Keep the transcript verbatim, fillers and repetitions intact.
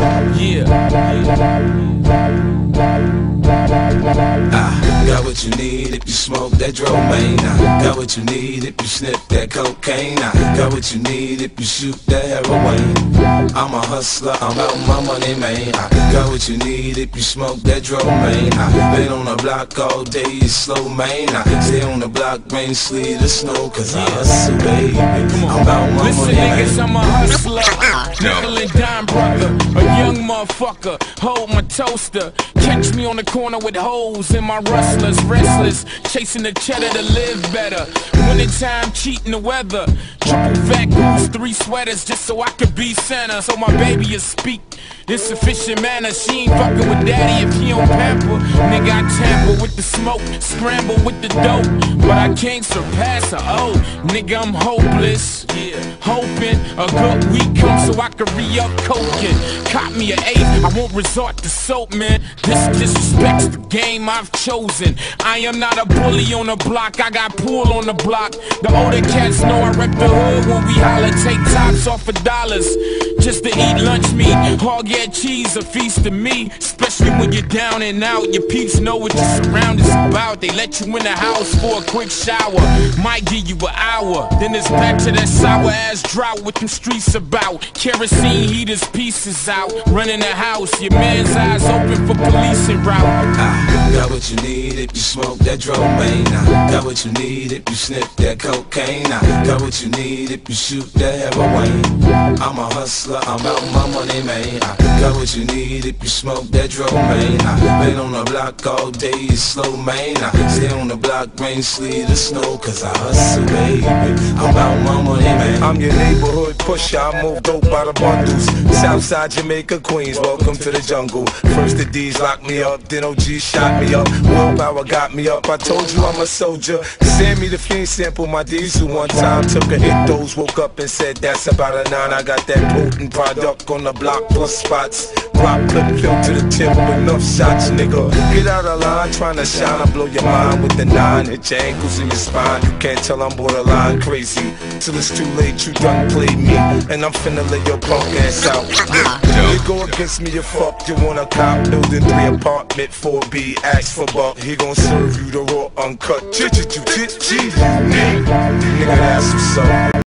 Yeah. I got what you need if you smoke that Dromain. I got what you need if you sniff that cocaine. I got what you need if you shoot that heroin. I'm a hustler, I'm out my money, man. I got what you need if you smoke that Dromain. I been on the block all day, it's slow, man. I stay on the block, rain, sleet, or snow, cause I hustle, baby. I'm about my Listen, money, niggas, man. I'm a hustler, nickel and dime brother, a young motherfucker, hold my toaster. Catch me on the corner with hoes in my rustlers, restless, chasing the cheddar to live better. Winter time, cheating the weather. Triple fat goose, three sweaters, just so I could be Santa. So my baby will speak in sufficient manner. She ain't fucking with daddy if he don't pamper. Nigga, I tamper with the smoke, scramble with the dope, but I can't surpass her. Oh, nigga, I'm hopeless. Yeah, hoping a good week comes so I can re-up coking. Caught me an eight, I won't resort to soap, man. This disrespects the game I've chosen. I am not a bully on the block, I got pool on the block. The older cats know I rep the hood when we holler. Take tops off of dollars just to eat lunch meat. Hog head cheese, a feast to me. Especially when you're down and out. Your peeps know what your surroundings about. They let you in the house for a quick shower. Might give you an hour, then it's back to that sour ass drought with them streets about. Kerosene heaters, pieces out. Running the house, your man's eyes open for policing route. I got what you need if you smoke that Dromain. I got what you need if you sniff that cocaine. I got what you need if you shoot that heroin. I'm a hustler, I'm out my money, man. I got what you need if you smoke that Dromain. I been on the block all day, it's slow, man. I stay on the block, rain, sleet, or snow, cause I hustle, baby. I'm out my money, man. I'm your neighborhood pusher, I move dope by the bundles. Southside Jamaica, Queens, welcome to the jungle. First the D's locked me up, then O G shot me up. Willpower got me up, I told you I'm a soldier. Sammy the Fiend sampled my diesel one time. Took a hit dose, woke up and said that's about a nine. I got that potent product on the block plus spots. Rock clip filled to the tip with enough shots, nigga. Get out of line, tryna shine, I blow your mind with the nine. Hit your ankles and your spine, you can't tell I'm borderline crazy. Till it's too late, you done played me, and I'm finna lay your punk ass out. You go against me, you fuck, you want a cop, building three apartment, four B, ask for buck. He gon' serve you the raw, uncut, ch-ch-ch-ch-ch, you need. Nigga, that's what's up.